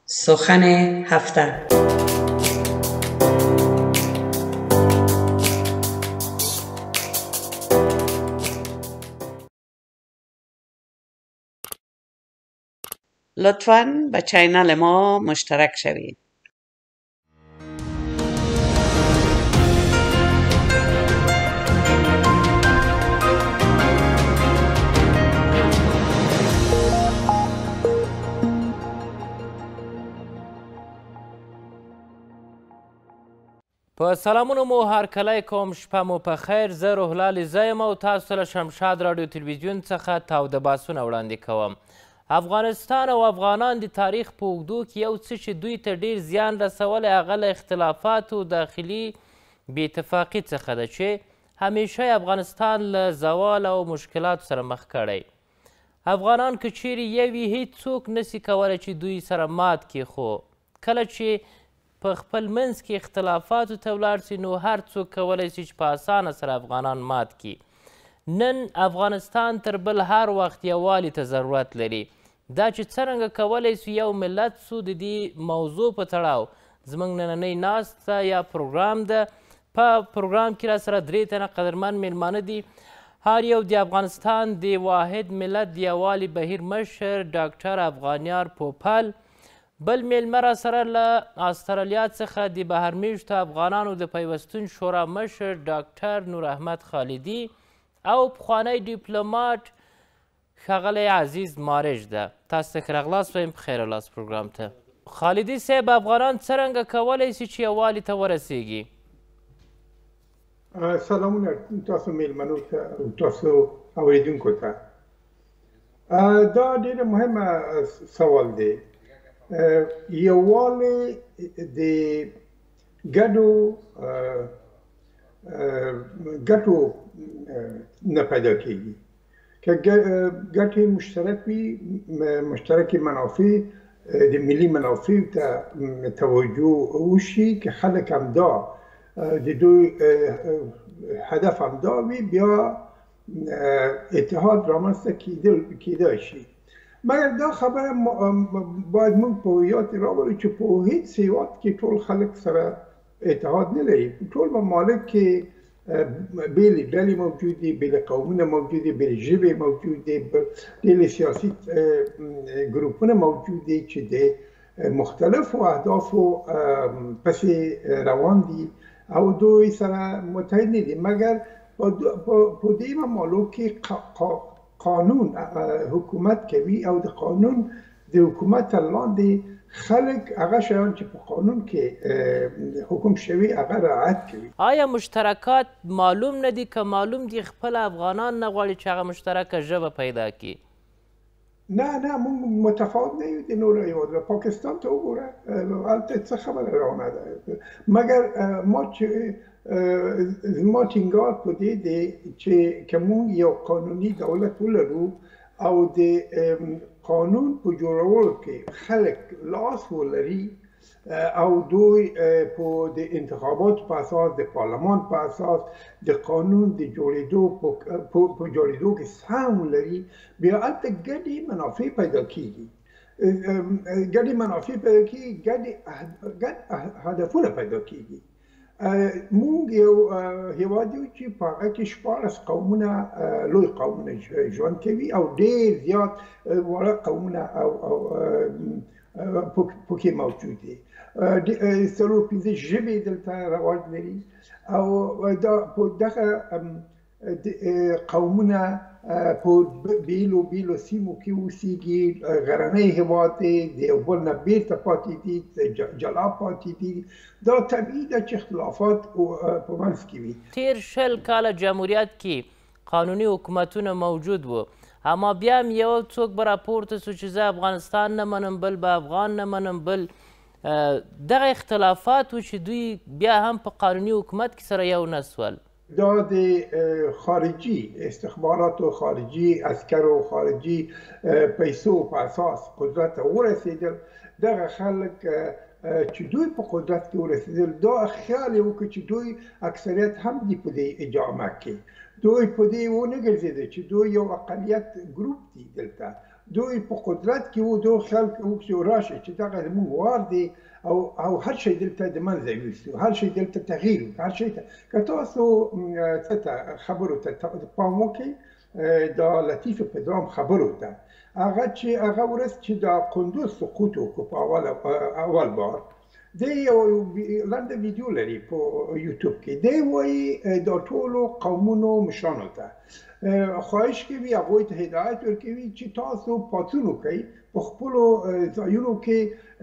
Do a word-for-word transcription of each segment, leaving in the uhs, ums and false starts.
سخن هفته. لطفاً به چینل ما مشترک شوید. په سلامونو مو هرکلی کوم، شپه مو په خیر. زه روح زه یم او تاسو له شمشاد راډیو تلویزیون څخه تاوده بحثونه وړاندې کوم. افغانستان او افغانان د تاریخ په اوږدو کې یو څه چې دوی ته ډیر زیان رسولی هغه له اختلافاتو داخلي بې اتفاقي څخه ده چې همیشه افغانستان له زوال او مشکلاتو سره مخ کړی. افغانان که چیرې یو وي هیڅوک نسي کولی چې دوی سره مات کړي، خو کله چې په خپل منځ کې اختلافاتو ته ولاړ سي نو هر څوک کولی سي چې په اسانه سره افغانان مات کړي. نن افغانستان تر بل هر وخت یووالي ته ضرورت لري. دا چې څرنګه کولی سو یو ملت سو د دې موضوع په تړاو زموږ نننۍ ناسته یا پروګرام ده. په پروګرام کې را سره درې تنه قدرمن میلمانه دي. هر یو د افغانستان د واحد ملت د یووالي بهیر مشر ډاکټر افغانیار پوپل، بل میلمه را سره له استرالیا څخه د بهرمیشتو افغانانو د پیوستون شورا مشر ډاکټر نور احمد خالدي او پخوانی ډیپلوماټ ښاغلی عزیز مارج ده. تاسو ته ښه راغلاست وایم په خیر ولاست پروګرام ته. خالدي صاحب، افغانان څرنګه کولی سي چې یووالي ته ورسیږي؟ سلامونه تاسو میلمنو ته او تاسو اوریدونکو ته. دا ډیره مهمه سوال دی. یووالی د ګډو ګټو نه پیدا کیږي. که ګټې مشترک وي، مشترک منافع د ملي منافع ته توجه وشي، که خلک همدا د دوی هدف همدا وي، بیا اتحاد رامنځته کیدای شي. مګر دا خبره باید موږ په یاد راولو چې په هیڅ هیواد کې ټول خلک سره اتحاد نه لري. ټول ممالک کې بیلې ډلې موجود دي، بیلې قومونه موجود دي، بیلې ژبې موجود دي، بیلې سیاسي ګروپونه موجود دي چې د مختلفو اهدافو پسې روان دي او دوی سره متحد نه دي. مګر په دې ممالک کې قانون حکومت کوي او د قانون د حکومت لاندې خلک هغه شیان چې په قانون کې حکم شوي هغه رعایت کوي. آیا مشترکات معلوم نه دي؟ که معلوم دي خپل افغانان نه غواړي چې هغه مشترکه ژبه پیدا کړي؟ نه نه موږ متفاوت نه یو د نورو هیوادونو. پاکستان ته وګوره، هلته څه خبره روانه ده. مګر ما چې زما ټینګار په دې دی چې که موږ یو قانوني دولت ولرو او د قانون په جوړولو کې خلک لاس ولري او دوی په د انتخابات په اساس، د پارلمان په اساس د قانون د جوړېدو په جوړېدو کې سهم ولري، بیا هلته ګډې منافع پیدا کیږي. ګډې منافع پیدا کیږي، ګډ هدفونه پیدا کیږي. موږ یو هیواد یو چې په هغه کې شپاړس قومونه، لوی قومونه ژوند کوي او ډېر زیات واړه قومونه او پکې موجود دي. څلور پنځه ژبې دلته رواج لري او دا په دغه قومونه په بیلو بیلو سیمو کې اوسېږي. غرنی هېواد دی، د یو بل نه بېرته پاتې دي، جلا پاتې دي. دا طبیعي ده چې اختلافات په منځ کې وي. تیر شل کاله جمهوریت کې قانوني حکومتونه موجود وو، اما بیا هم یو څوک به راپورته سو چې زه افغانستان نه منم، بل به افغان نه منم، بل دغه اختلافات و چې دوی بیا هم په قانوني حکومت کې سره یو نه سول. دا د خارجي استخباراتو، خارجي عسکرو، خارجي پیسو په اساس قدرت ته ورسېدل. دغه خلک چې دوی په قدرت کې ورسېدل، دا خیال یې وکړ چې دوی اکثریت هم دي په دې جامعه کې. دوی په دې ونه ګرځېدل چې دوی یو اقلیت ګروپ دي دلته. دوی په قدرت کې وو، دو خلک وو چې راشي چې دغه زموږ وار دی او او هر شی دلته د منځه یوسو، هر شی دلته تغییر وکړي، هر شی ته که تاسو څه ته خبرو ته پام وکړئ دا لطیف پدرام خبرو ته هغه چې هغه ورځ چې دا قندوز سقوط وکړو په اول اول بار دی یو لنډه ویډیو لري په یوټیوب کې، دی وایي دا ټولو قومونو مشرانو ته خواهش کوي هغوی ته هدایت ورکوي چې تاسو پاڅون وکړئ، په خپلو ځایونو کې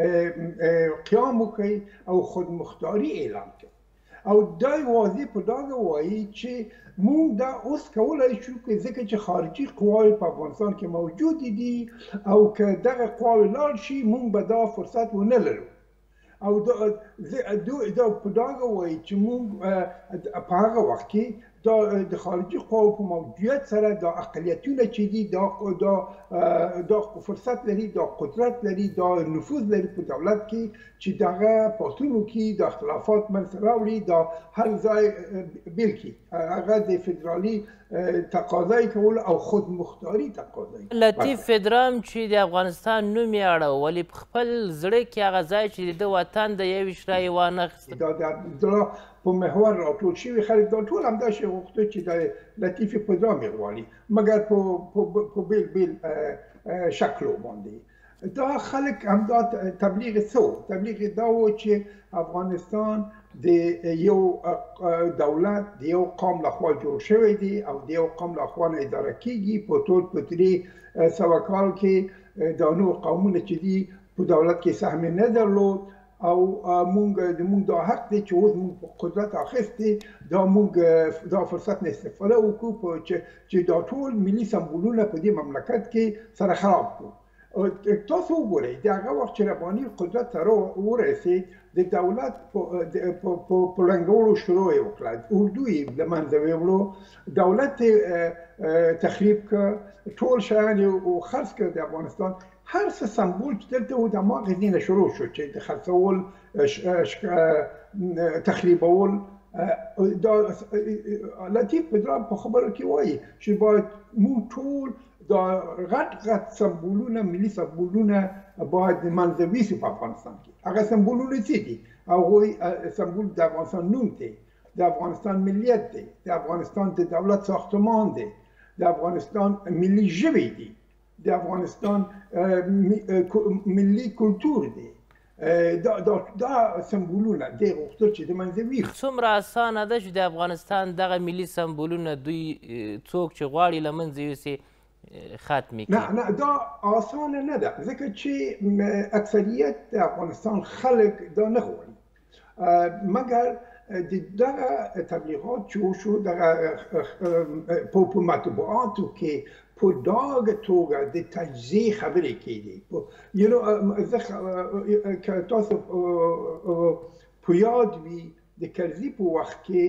قیام وکړئ او خودمختاري اعلان کړئ. او دا واضح په ډاګه وایي چې موږ دا اوس کولی شو که ځکه چې خارجي قواوې په افغانستان کې موجودې دي او که دغه قواوې لاړ شي موږ به دا فرصت ونه لرو. او دا دا په ډاګه وایي چې موږ په هغه وخت کې دا د خارجي قواو په موجودیت سره دا اقلیتونه چې دي دا دا دا فرصت لري، دا قدرت لري، دا نفوذ لري په دولت کې چې دغه پاڅون وکړي، دا اختلافات منځته راوړي، دا هر ځای بیل کړي، هغه د فدرالي تقاضای کول او خودمختاري تقاضای. لطیف پدرام چې د افغانستان نوم یې اړه ولې په خپل زړه کې هغه ځای چې د وطن د یویشت رایې وانخیست دا د په محور راټول شوي خلک دا ټول همداسې غوښتل چې د لطیف پدرام یې غواړي، مګر په بیل بیل شکلو باندې. دا خلک همدا تبلیغ څه و؟ تبلیغ دا و چې افغانستان د یو دولت د یو قوم لخوا جوړ شوی دی او د یو قوم لخوا نه اداره کیږي. په ټول په درې سوه کال کې دا نور قومونه چې دي په دولت کې سهم نه درلود او مونږ د مونږ دا حق دی چې اوس مونږ په قدرت اخیستی دا مونږ دا فرصت نه استفاده وکړو چې دا ټول ملي سمبولونه په دې مملکت کې سره خراب کړو. تاسو وګورئ د هغه وخت چې رباني قدرت ته ورسېد د دولت په ړنګولو شروع یې وکړه، اردو یې له منځه ویوړو، دولت یې تخریب کړ، ټول شیان یې خرڅ کړ د افغانستان. هر څه سمبول چې دلته و د هماغې ځای نه شروع شو چې د خرڅول، تخریبول. دا لطیف پدرام په خبرو کې وایي چې باید موږ ټول دا غټ غټ سمبولونه، ملي سمبولونه باید د منځه ویسو په افغانستان کې. هغه سمبولونه څه دي؟ هغوی سمبول د افغانستان نوم دی، د افغانستان ملیت دی، د افغانستان د دولت ساختمان دی، د افغانستان ملي ژبې دي، د افغانستان ملي کلتور دی. دا دا دا سمبولونه دی غوښتل چې د منځه ویښ. څومره اسانه ده چې د افغانستان دغه ملي سمبولونه دوی څوک چې غواړي له منځه یوسي ختمې کړي؟ نه نه دا اسانه نه ده، ځکه چې اکثریت د افغانستان خلک دا نه غواړي، مګر د دغه تبلیغات چې وشو دغه په مطبوعاتو کې په ډاګه توګه د تجزیې خبرې کېدې. یو زه که تاسو په یاد وي د کرزي په وخت کې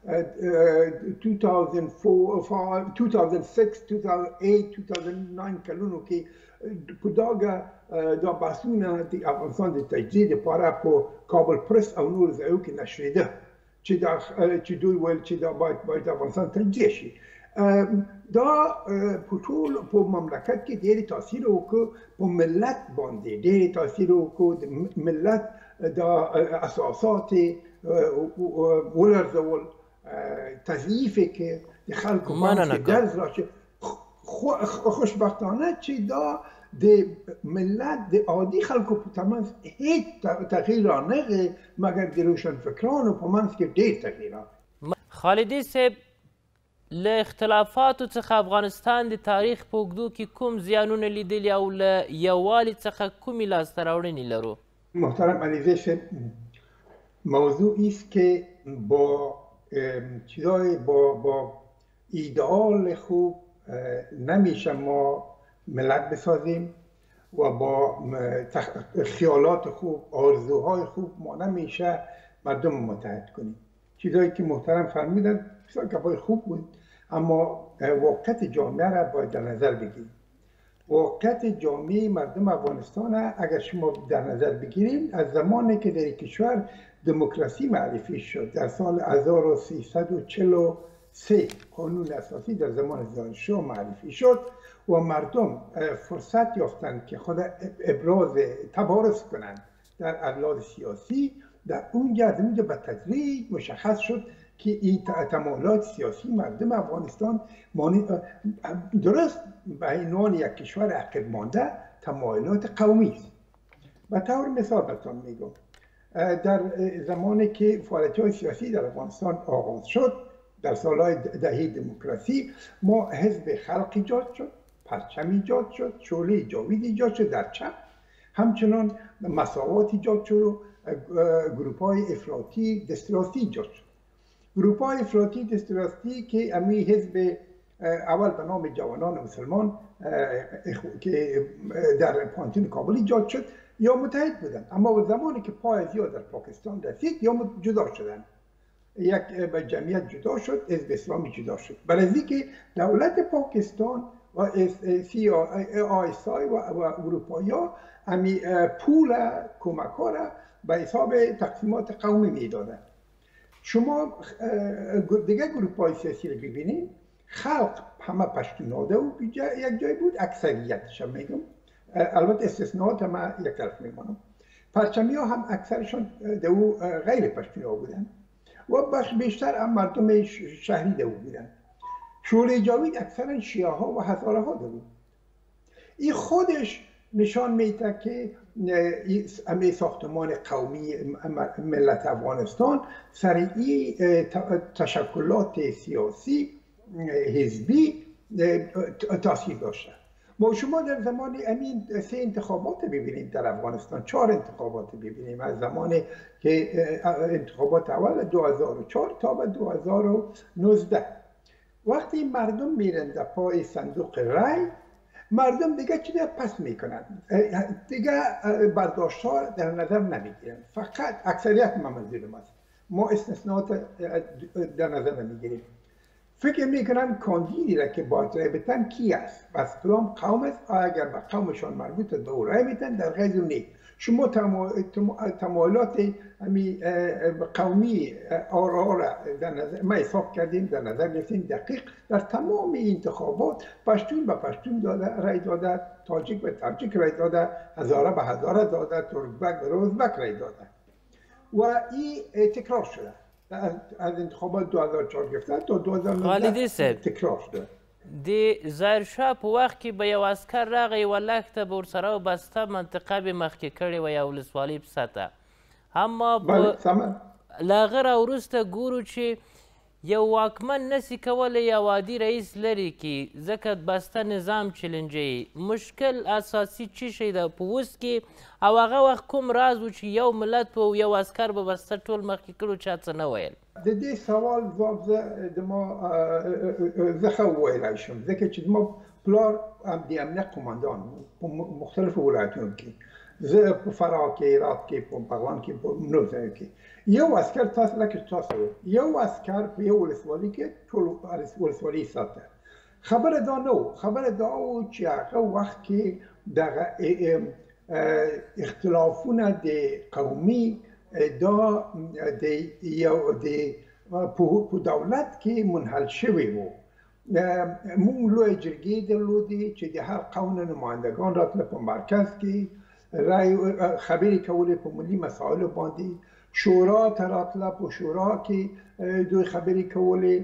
two thousand four, two thousand six, two thousand eight, two thousand nine کلونو کې په ډاګه دا بحثونه د افغانستان د تجزیې لپاره په کابل پرس او نور ځایو کې نشریده چې دا چې دوی ویل چې دا باید باید افغانستان تجزیه شي. دا په ټول په مملکت کې ډېر تاثیر وکړ، په ملت باندې ډېر تاثیر وکړ، د ملت دا اساسات ولرزول، تضعیف کې د خلکو باندې درز راشي. خوشبختانه چې دا د ملت د عادي خلکو په ترمنځ هیڅ تغییر رانغی، مګر د روشنفکرانو په منځ کې ډېر تغییر راغی. خالدي صاحب، له اختلافاتو څخه افغانستان د تاریخ په اوږدو کې کوم زیانونه لیدلي او له یووالي څخه کومې لاسته راوړنې لرو؟ محترم علیزی صاحب، موضوعی است که با چیزای با با ایدئال خوب نمیشه ما ملت بسازیم و با خیالات خوب، آرزوهای خوب ما نمیشه مردم متحد کنیم. چیزایی که محترم فرمودن بسیار گپای خوب بود، اما واقعیت جامعه را باید در نظر بگیریم. واقعیت جامعه مردم افغانستان اگر شما در نظر بگیرید، از زمانی که در کشور دموکراسی معرفی شد در سال هزار و سیصد و چهل و سه قانون اساسی در زمان زادشاه معرفی شد و مردم فرصت یافتند که خود ابراز تبارز کنند در ابلاغ سیاسی. در اونجا از اونجا به تدریج مشخص شد که این تمایلات سیاسی مردم افغانستان درست به عنوان یک کشور عقب مانده تمایلات قومی است. به طور مثال براتون میگم، در زمانی که فعالیت‌های سیاسی در افغانستان آغاز شد در سالهای دهه دموکراسی، ما حزب خلق ایجاد شد، پرچم ایجاد شد، شعله جاوید ایجاد شد در چپ، همچنان مساوات ایجاد شد و گروه‌های افراطی دستراستی ایجاد شد. گروه‌های افراطی دستراستی که امی حزب اول به نام جوانان مسلمان که در پانتون کابل ایجاد شد یا متحد بودند، اما زمانی که پای زیاد در پاکستان رسید یا جدا شدند، یک به جمعیت جدا شد، حزب اسلامی جدا شد. برای که دولت پاکستان و سی آی اس آی و اروپایا امی پول کمک ها را به حساب تقسیمات قومی میدادند. شما دیگه گروه های سیاسی رو ببینید، خلق همه پشتوناده و یک جای بود، اکثریتش هم میگم، البته استثناءات ما یک طرف میمانم. پرچمی ها هم اکثرشون دو غیر پشتونا بودن و بخش بیشتر هم مردم شهری دو بودن. شعله جاوید اکثرا شیعه ها و هزاره ها دو بود. این خودش نشان میده که امی ساختمان قومی ملت افغانستان سر این تشکلات سیاسی حزبی تاثیر داشته. ما شما در زمان امین سه انتخابات ببینیم در افغانستان، چهار انتخابات ببینیم از زمانی که انتخابات اول دو هزار و چهار تا به دو هزار و نوزده. وقتی مردم میرن در پای صندوق رای، مردم دیگه چی در پس میکنن، دیگه برداشت ها در نظر نمیگیرن، فقط اکثریت منظورم است، ما استثناءات در نظر نمیگیریم. فکر میکنن کاندیدی را که باید رای بدن کی است، از کدام قوم است، اگر به قومشان مربوط به او رای میدن، در غیر نه. شما تمایلات قومی آرا را در نظر ما حساب کردیم، در نظر گرفتیم دقیق در تمام انتخابات، پشتون به پشتون داده رای داده، تاجیک به تاجیک رای داده، هزاره به هزاره داده، ترکبک به روزبک رای داده و این تکرار شده. از انتخابات دو هزار و چهار گرفته تا دو هزار و نوزده تکرار شده. د ظاهرشاه په وخت کې به یو عسکر راغی یوه لښته به ورسره وبسته، منطقه به یې مخکې کړې وه یا ولسوالۍ په سطحه. اما له هغه راوروسته ګورو چې یو واکمن نسي کولی یو عادي رئیس لرې کړي، ځکه بسته نظام چلنجوي. مشکل اساسي څه شی ده په اوس کې، او هغه وخت کوم راز و چې یو ملت په یو عسکر به بسته ټول مخکې کړو، چا څه نه ویل؟ د دې سوال جواب زه د ما زه ښه وویلی شم، ځکه چې زما پلار هم د امنیت قماندان و په مختلفو ولایتونو کې، زه په فراه کې، هرات کې، په بغلان کې، په نورو ځایو کې یو عسکر تاسو لکه تاسو یو عسکر په یو ولسوالۍ کې ټول ولسوالۍ ساته. خبره دا نه و، خبره دا و چې هغه وخت کې دغه اختلافونه د قومي دا د یو د په دولت کې منحل شوی و. مونږ لویه جرګې درلودې چې د هر قوم نمایندگان راتله په مرکز کې رای خبرې کولې په ملي مسایلو باندې، شورا ته راتله په شورا کې دوی خبرې کولې،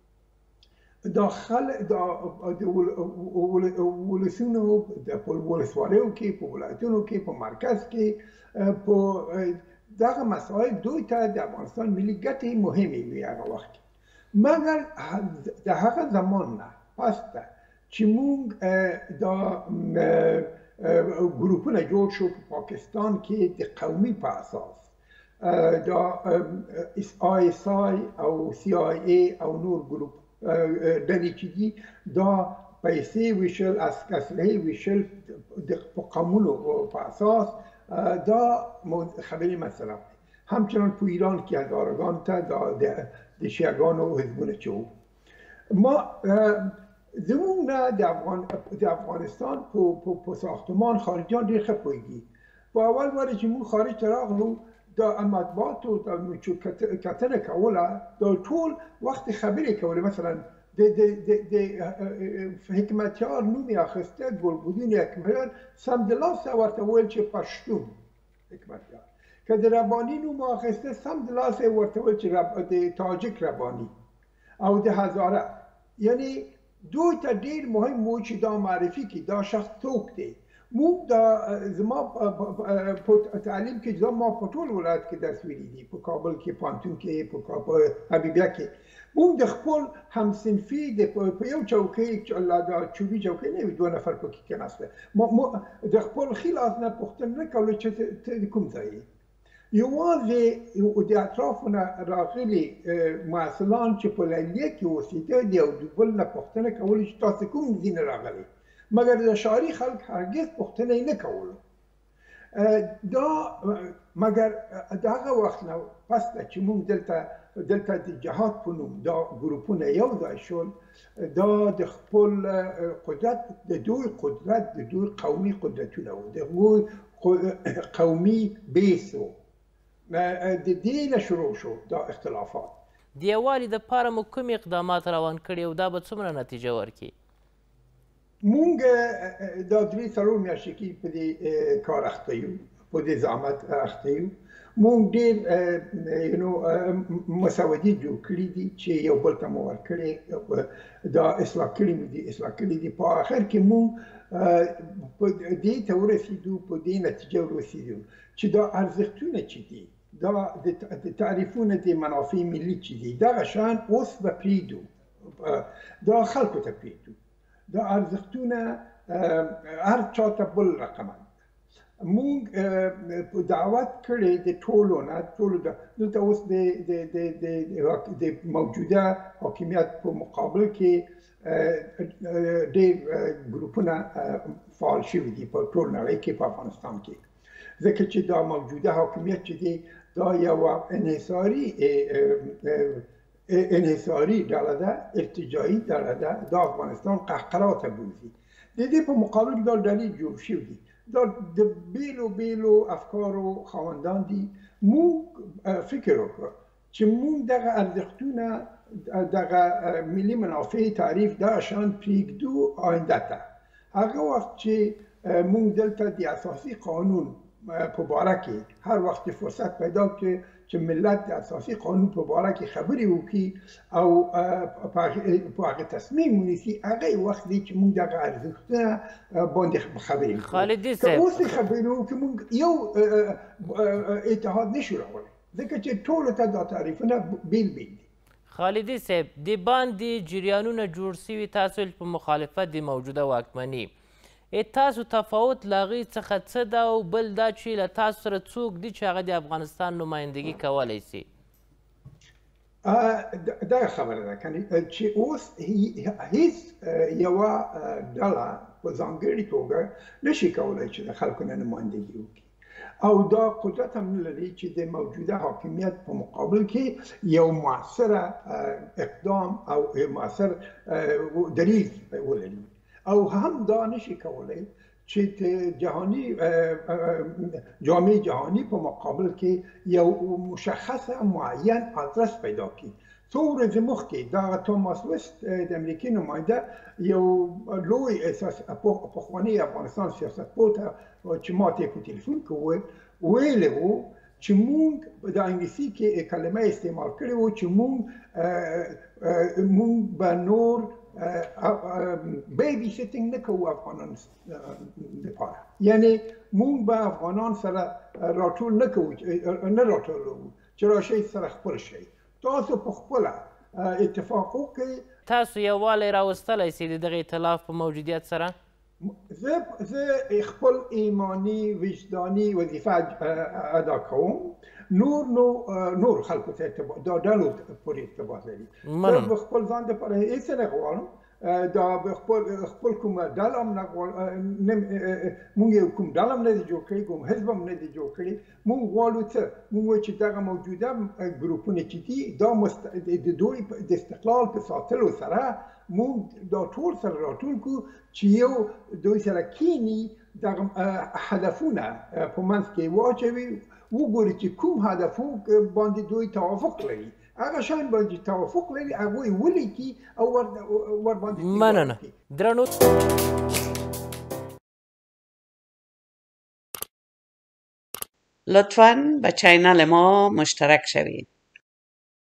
داخل د ولسونو په ولسوالیو کې، په ولایتونو کې، په مرکز کې، په دغه مسائل دوی ته د افغانستان ملي ګټې مهمې وي هغه وخت. مګر د هغه زمان نه پس ته چې موږ دا ګروپونه جوړ شو په پاکستان کې د قومي په اساس، دا آی اس آی او سی آی ای او نور ګروپ ډلې چې دي دا پیسې ویشل، اسلحې ویشل په قومونو په اساس، دا خبری مثلا همچنان په ایران کې هزارگان ته د شیعگان و حزبونه چې و. ما زمونږ نه د افغانستان په ساختمان خارجیان ډېر ښه پوهېږي. په اول وارې چې موږ خارج ته راغلو دا مطبوعاتو چې کتنه کوله دا ټول وخت خبرې کولې. مثلا د د د حکمتیار نوم یې اخیسته ګلبدین حکمتیار سمدلاسه ورته ویل چې پښتون حکمتیار، که د رباني نوم اخیسته سمدلاسه ورته ویل چې د تاجک رباني او د هزاره. یعنی دوی ته ډېر مهم و چې دا معرفي کړي دا شخص څوک دی. موږ دا زما په تعلیم کې زما په ټول ولایت کې درس ویلي دي، په کابل کې، پوهنتون کې، په حبیبیه کې. موږ د خپل همصنفي په یو چوکۍ دا چوبي چوکۍ نه وي، دوه نفر پکې کېناسته، د خپل خلاص نه پوښتنه نه کوله چې ته د کوم ځای یې. یوازې د اطرافو نه راغلي محصلان چې په لیلیه کې اوسېده دي او د بل نه پوښتنه کوله چې تاسو کوم ځای نه راغلي، مګر د ښاري خلک هرګز پوښتنه یې نه کوله. دا مګر د هغه وخت نه پس نه چې موږ دلته دلته د جهاد په نوم دا ګروپونه یو ځای شول، دا د خپل قدرت د دوی قدرت د دوی قومي قدرتونه وو، د دوی قومي بیس وو. د دې نه شروع شو دا اختلافات. د یووالي دپاره مو کوم اقدامات روان کړي او دا به څومره نتیجه ورکړي؟ مونږ دا درې څلور میاشتې کې په دې کار اخته یو، په دې زحمت اخته یو. مونږ ډېر مسودې جوړ کړي دي چې یو بل ته مو ورکړې، دا اصلاح کړي مو دي اصلاح کړي دي. په آخر کې مونږ دې ته ورسېدو، په دې نتیجه ورسېدو چې دا ارزښتونه چې دي، دا د تعریفونه د منافع ملي چې دي، دغه شیان اوس به پرېږدو، دا خلکو ته پرېږدو. دا ارزښتونه هر چا ته بل رقم دي. مونږ دعوت کړی د ټولو نه ټولو دلته اوس د موجوده حاکمیت په مقابل کې ډېر ګروپونه فعال شوي دي په ټول نړۍ کې، په افغانستان کې، ځکه چې دا موجوده حاکمیت چې دی دا یوه انحصاري انحصاري ډله ده، ارتجاعي ډله ده، دا افغانستان قهقرا ته بوځي. د دې په مقابل کې دا ډلې جوړ شوي دي، دا د بیلو بیلو افکارو خاوندان دي. موږ فکر وکړو چې موږ دغه ارزښتونه، دغه ملي منافع تعریف دا شان پرېږدو آینده ته. هغه وخت چې موږ دلته د اساسي قانون په باره کې هر وخت فرصت پیدا کړي چې ملت د اساسي قانون په باره کې خبرې وکړي او په هغه تصمیم ونیسي، هغه وخت دی چې موږ دغه ارزښتونه باندې خبرې وکړو. خالدي صاحب، که اوس خبرې وکړو موږ یو اتحاد نشو راوړی، ځکه چې ټولو ته دا تعریفونه بیل بیل دي. خالدي صاحب، د باندې جریانونه جوړ سوي، تاسو په مخالفت د موجوده واکمني، تاسو تفاوت له هغې څخه څه ده او بل دا چې له تاسو سره څوک دي چې هغه د افغانستان نمایندګي کولی سي؟ دا خبره ده چې اوس هیڅ یوه ډله په ځانګړې توګه نشي کولی چې د خلکو نه نمایندګي وکړي، او دا قدرت هم نه لري چې د موجوده حاکمیت په مقابل کې یو مؤثره اقدام او مؤثر دریځ ولري، او هم دا نشي کولی چې جهانی جامعه جهانی په مقابل کې یو مشخصه معین آدرس پیدا کړي. څو ورځې مخکې دغه توماس ویست د امریکې نماینده یو لوی اساس پخوانی افغانستان سیاستپوه ته چې ما ته په تلیفون کې وویل ویلی وو چې موږ د انګلیسي کې کلمه استعمال کړې وو چې موږ موږ به نور بیبي سیټینګ نه کوو افغانان لپاره، یعنی موږ به افغانان سره راټول نه کوو، نه راټولوو چې راشئ سره خپل شئ، تاسو په خپله اتفاق وکړئ. تاسو یووالی راوستلی سئ د دغه ائتلاف په موجودیت سره؟ زه خپل ایمانی وجداني وظیفه ادا کوم، نور نو نور خلکو ته دا ډلو پورې ارتباط لري. زه خپل ځان دپاره هېڅ نه غواړم دا خپل خپل کوم ډله هم نه مونږ یو کوم ډله هم نه دي جوړ کړي، کوم حزب هم نه دي جوړ کړي. مونږ غواړو څه؟ مونږ وایو چې دغه موجوده ګروپونه چې دي دا د دوی د استقلال په ساتلو سره مونږ دا ټول سره راټول کړو چې یو دوی سره کینی دغه هدفونه په منځ کې واچوي، وګوري چې کوم هدفو باندې دوی توافق لري، هغه شان باندې توافق لري هغه یې ولیکي او ور باندې مننه. درنو لطفاً با چینل ما مشترک شوید.